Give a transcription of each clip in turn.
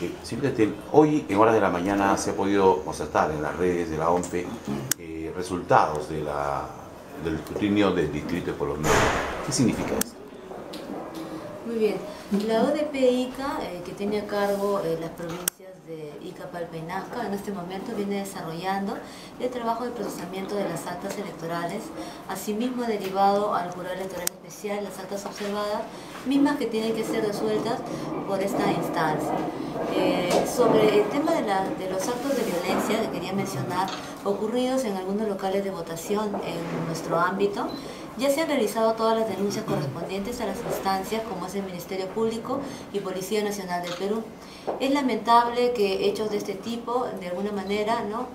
Simplemente, hoy en horas de la mañana se ha podido constatar en las redes de la OMPE resultados del escrutinio del distrito de Pueblo Nuevo. ¿Qué significa esto? Muy bien. La ODP Ica, que tiene a cargo las provincias de Ica, Palpa y Nazca, en este momento viene desarrollando el trabajo de procesamiento de las actas electorales, asimismo derivado al Jurado Electoral Especial, las actas observadas, mismas que tienen que ser resueltas por esta instancia. Sobre el tema de los actos de violencia que quería mencionar, ocurridos en algunos locales de votación en nuestro ámbito, ya se han realizado todas las denuncias correspondientes a las instancias como es el Ministerio Público y Policía Nacional del Perú. Es lamentable que hechos de este tipo, de alguna manera, ¿no?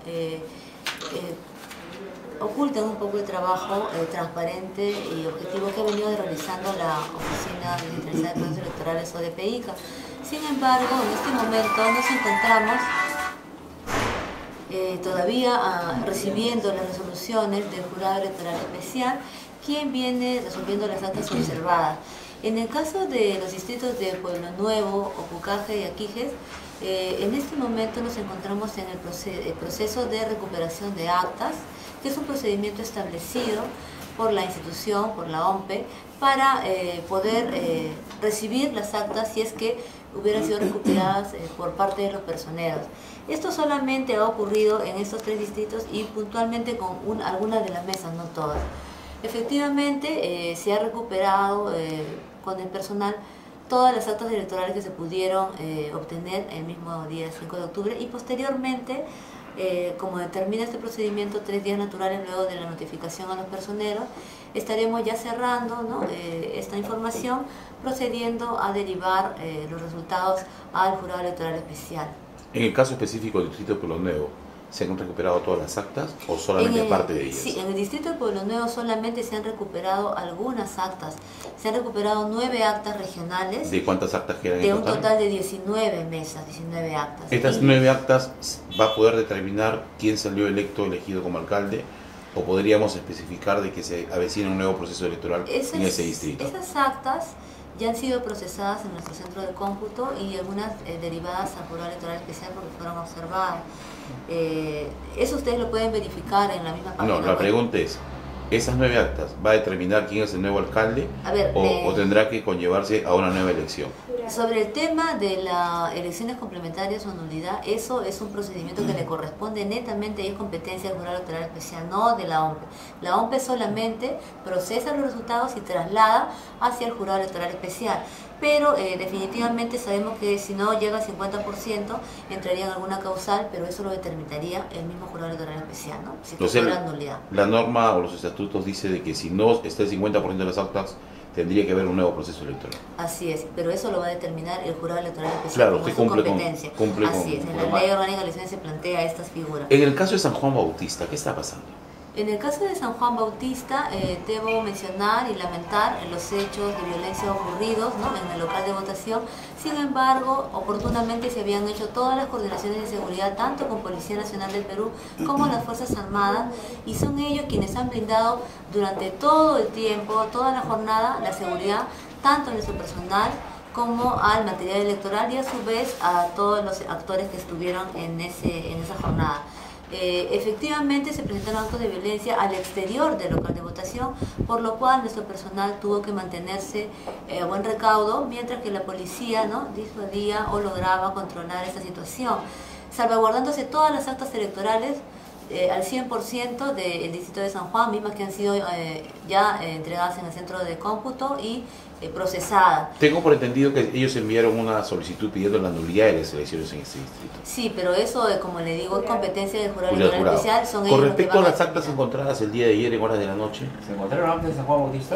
Ocultan un poco el trabajo transparente y objetivo que ha venido realizando la Oficina Descentralizada de Procesos Electorales ODP Ica. Sin embargo, en este momento nos encontramos todavía recibiendo las resoluciones del Jurado Electoral Especial, quien viene resolviendo las actas observadas. En el caso de los distritos de Pueblo Nuevo, Opucaje y Aquijes, en este momento nos encontramos en el proceso de recuperación de actas, que es un procedimiento establecido por la institución, por la OMPE, para poder recibir las actas si es que hubieran sido recuperadas por parte de los personeros. Esto solamente ha ocurrido en estos 3 distritos y puntualmente con algunas de las mesas, no todas. Efectivamente, se ha recuperado con el personal todas las actas electorales que se pudieron obtener el mismo día 5 de octubre y posteriormente, como determina este procedimiento, 3 días naturales luego de la notificación a los personeros, estaremos ya cerrando, ¿no? Esta información, procediendo a derivar los resultados al Jurado Electoral Especial. En el caso específico del distrito de Pueblo Nuevo, ¿se han recuperado todas las actas o solamente parte de ellas? Sí, en el distrito de Pueblo Nuevo solamente se han recuperado algunas actas. Se han recuperado 9 actas regionales. ¿De cuántas actas quedan en total? total? De un total de 19 mesas, 19 actas. ¿Estas 9 actas va a poder determinar quién salió elegido como alcalde? ¿O podríamos especificar de que se avecina un nuevo proceso electoral en ese distrito? Esas actas ya han sido procesadas en nuestro centro de cómputo y algunas derivadas al Jurado Electoral Especial porque fueron observadas. Eso ustedes lo pueden verificar en la misma página. No, la pregunta es, ¿esas 9 actas va a determinar quién es el nuevo alcalde o tendrá que conllevarse a una nueva elección? Sobre el tema de las elecciones complementarias o nulidad, eso es un procedimiento que le corresponde netamente y es competencia del Jurado Electoral Especial, no de la OMPE. La OMPE solamente procesa los resultados y traslada hacia el Jurado Electoral Especial. Pero definitivamente sabemos que si no llega al 50% entraría en alguna causal, pero eso lo determinaría el mismo Jurado Electoral Especial, ¿no? Si fuera nulidad. La norma o los estatutos dice de que si no está el 50% de las actas, tendría que haber un nuevo proceso electoral. Así es, pero eso lo va a determinar el Jurado Electoral Especial. Claro, usted cumple competencia. Así es, en la ley orgánica de elecciones se plantea estas figuras. En el caso de San Juan Bautista, ¿qué está pasando? En el caso de San Juan Bautista, debo mencionar y lamentar los hechos de violencia ocurridos, ¿no? En el local de votación. Sin embargo, oportunamente se habían hecho todas las coordinaciones de seguridad, tanto con Policía Nacional del Perú como las Fuerzas Armadas, y son ellos quienes han brindado durante todo el tiempo, toda la jornada, la seguridad, tanto a nuestro personal como al material electoral y a su vez a todos los actores que estuvieron en esa jornada. Efectivamente se presentaron actos de violencia al exterior del local de votación, por lo cual nuestro personal tuvo que mantenerse a buen recaudo, mientras que la policía, ¿no?, disuadía o lograba controlar esta situación, salvaguardándose todas las actas electorales al 100% del distrito de San Juan, mismas que han sido ya entregadas en el centro de cómputo y procesadas. Tengo por entendido que ellos enviaron una solicitud pidiendo la nulidad de las elecciones en este distrito. Sí, pero eso, como le digo, es competencia del Jurado Electoral Especial. Son con respecto a las actas encontradas el día de ayer en horas de la noche, ¿se encontraron actas de San Juan Bautista?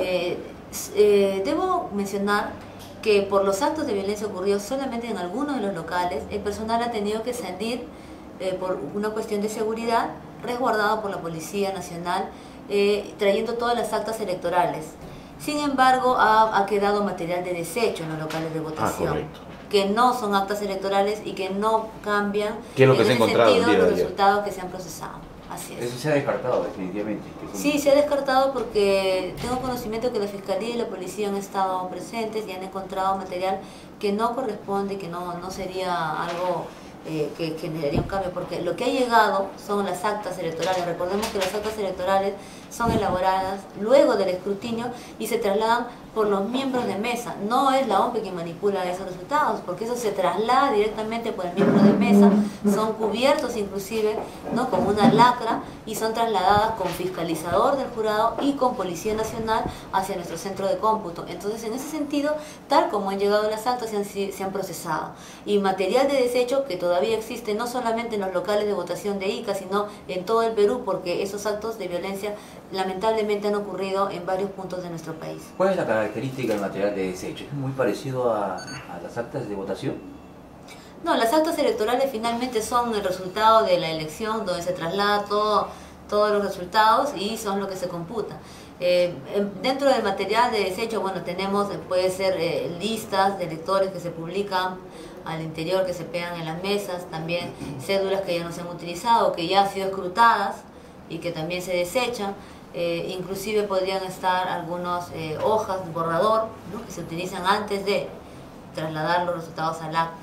Debo mencionar que por los actos de violencia ocurridos solamente en algunos de los locales, el personal ha tenido que salir por una cuestión de seguridad, resguardado por la Policía Nacional, trayendo todas las actas electorales. Sin embargo, ha quedado material de desecho en los locales de votación, que no son actas electorales y que no cambian ¿qué es lo que se ha encontrado el día de ayer? Los resultados que se han procesado. Así es. Eso se ha descartado definitivamente. Sí, se ha descartado porque tengo conocimiento que la Fiscalía y la Policía han estado presentes y han encontrado material que no corresponde, que no sería algo que generaría un cambio, porque lo que ha llegado son las actas electorales. Recordemos que las actas electorales son elaboradas luego del escrutinio y se trasladan por los miembros de mesa. No es la OMPE quien manipula esos resultados, porque eso se traslada directamente por el miembro de mesa, son cubiertos inclusive, ¿no?, con una lacra, y son trasladadas con fiscalizador del jurado y con Policía Nacional hacia nuestro centro de cómputo. Entonces, en ese sentido, tal como han llegado las actas, se han procesado. Y material de desecho que todavía existe no solamente en los locales de votación de Ica, sino en todo el Perú, porque esos actos de violencia lamentablemente han ocurrido en varios puntos de nuestro país. ¿Cuál es la característica del material de desecho? ¿Es muy parecido a las actas de votación? No, las actas electorales finalmente son el resultado de la elección, donde se traslada todos los resultados y son lo que se computa. Dentro del material de desecho, bueno, tenemos, puede ser listas de electores que se publican al interior, que se pegan en las mesas, también cédulas que ya no se han utilizado, que ya han sido escrutadas y que también se desechan. Inclusive podrían estar algunas hojas de borrador, ¿no?, que se utilizan antes de trasladar los resultados al acta.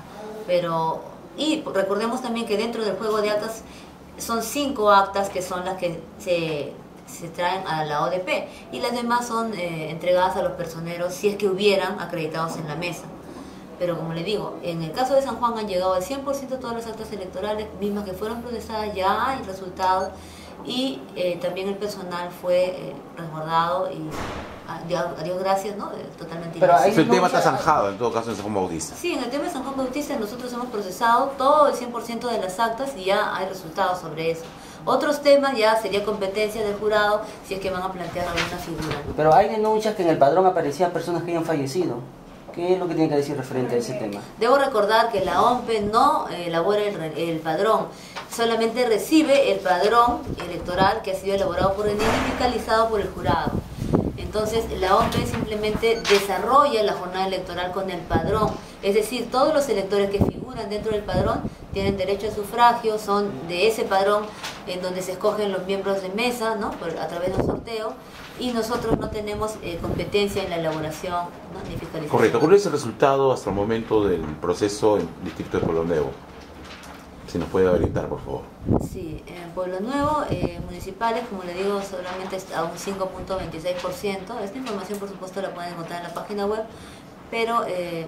Y recordemos también que dentro del juego de actas son 5 actas que son las que se traen a la ODP, y las demás son entregadas a los personeros si es que hubieran acreditados en la mesa. Pero como le digo, en el caso de San Juan han llegado al 100% de todas las actas electorales mismas que fueron procesadas, ya hay resultados, y también el personal fue resguardado y a Dios gracias, ¿no? Totalmente. Pero ahí El tema está zanjado en todo caso en San Juan Bautista. Sí, en el tema de San Juan Bautista nosotros hemos procesado todo el 100% de las actas y ya hay resultados sobre eso. Otros temas ya sería competencia del jurado si es que van a plantear alguna figura, ¿no? Pero hay denuncias que en el padrón aparecían personas que hayan fallecido. ¿Qué es lo que tiene que decir referente a ese tema? Debo recordar que la OMPE no elabora el padrón, solamente recibe el padrón electoral que ha sido elaborado por el INE y fiscalizado por el jurado. Entonces la OMPE simplemente desarrolla la jornada electoral con el padrón, es decir, todos los electores que figuran dentro del padrón tienen derecho a sufragio, son de ese padrón en donde se escogen los miembros de mesa, ¿no?, a través de un sorteo, y nosotros no tenemos competencia en la elaboración, ¿no?, ni fiscalización. Correcto. ¿Cuál es el resultado hasta el momento del proceso en el distrito de Pueblo Nuevo? Si nos puede orientar, por favor. Sí, en Pueblo Nuevo, municipales, como le digo, solamente está a un 5.26%. Esta información, por supuesto, la pueden encontrar en la página web, pero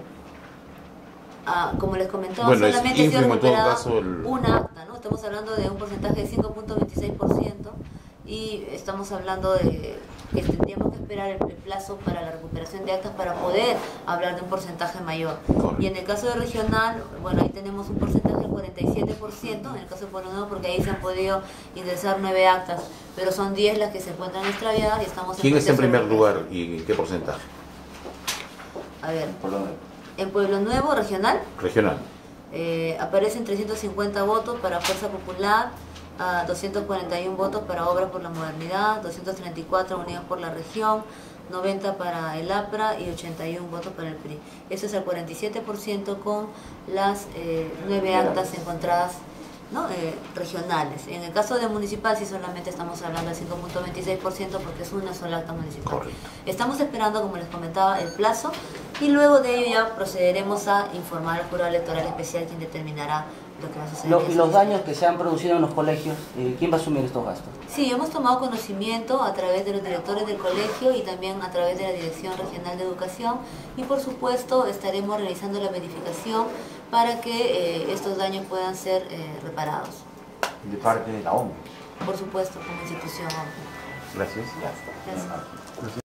como les comentaba, bueno, solamente ha sido recuperada un una acta, ¿no? Estamos hablando de un porcentaje de 5.26% y estamos hablando de que tendríamos que esperar el plazo para la recuperación de actas para poder hablar de un porcentaje mayor. Correcto. Y en el caso de regional, bueno, ahí tenemos un porcentaje del 47%, en el caso de Pueblo Nuevo, porque ahí se han podido ingresar 9 actas, pero son 10 las que se encuentran extraviadas y estamos ¿Quién está en proceso de primer lugar y en qué porcentaje? A ver, Por lo menos. en Pueblo Nuevo, regional, Regional. aparecen 350 votos para Fuerza Popular, 241 votos para Obras por la Modernidad, 234 Unidos por la Región, 90 para el APRA y 81 votos para el PRI. Eso es el 47% con las 9 actas encontradas, ¿no?, regionales. En el caso de municipal, sí, solamente estamos hablando del 5.26% porque es una sola acta municipal. Correcto. Estamos esperando, como les comentaba, el plazo y luego de ello ya procederemos a informar al jurado electoral especial, quien determinará lo que va a suceder. Y los daños que se han producido en los colegios, ¿quién va a asumir estos gastos? Sí, hemos tomado conocimiento a través de los directores del colegio y también a través de la Dirección Regional de Educación, y por supuesto estaremos realizando la verificación para que estos daños puedan ser reparados. De parte de la OMS. Por supuesto, como institución. Gracias. Gracias.